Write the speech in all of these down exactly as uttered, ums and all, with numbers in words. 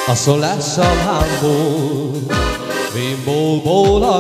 A szólás a lámból, bimbóból a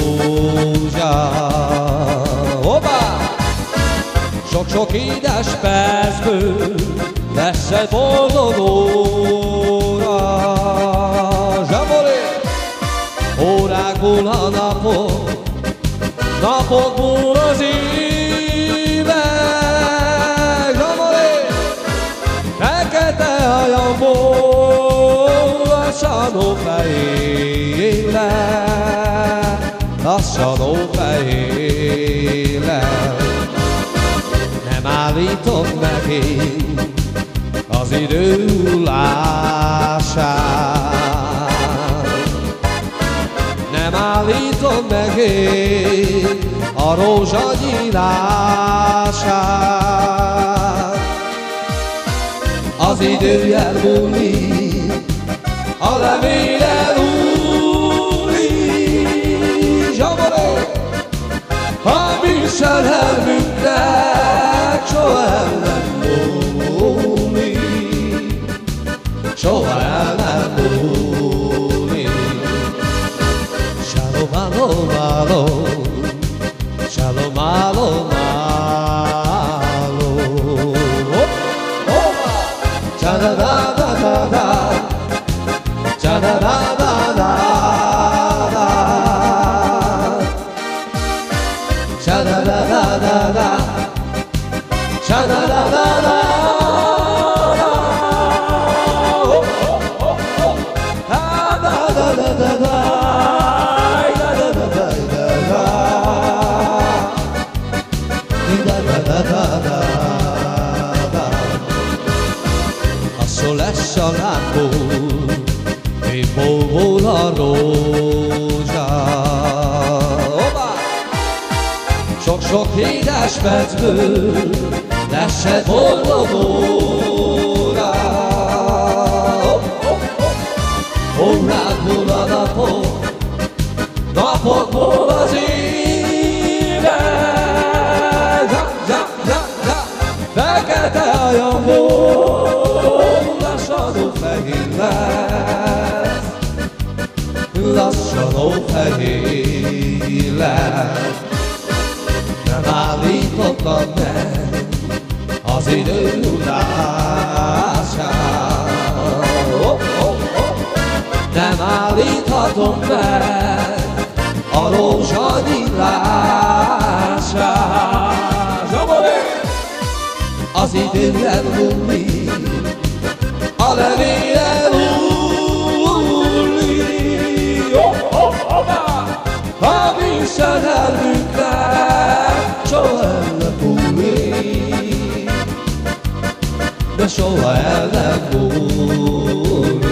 rózsát. Hoppá! Sok-sok édes percből lesz egy boldog óra. Zsamolé! Órákból a napok, napokból az évek. Zsamolé! Fekete hajamból lassan ófejéle, lassan ófejéle. Nem állítom meg én az idő hullását, nem állítom meg én a rózsa nyílását. Az idő elmúlik, a levél elúlik. Zsabolé! A mi szerelmünknek soha el nem múlik, soha el nem múlik. Shalom, alom, alom, shalom, alom, alom. Cha-da-da-da-da-da, cha-da-da-da-da. Sha-da-da-da-da-da, sha-da-da-da-da. Da-da-da-da-da-da, da-da-da-da-da-da, da-da-da-da-da-da. A szól lesz a lámból, bimbóból a rózsát. Sok-sok édes percből lesz egy boldog óra. Órákból a napok, napokból az évek. Fekete hajamból lassan ófehér lesz, lassan ófehér lesz. Nem állítottam meg az idő hullását. Oh, oh, oh. Nem állíthatom meg a rózsa nyílását. Zsabolé! Az idő elmúlik, a levél elúlik. Oh, oh, oh, a mi szerelmünknek soha el nem múlik, de soha el nem múlik.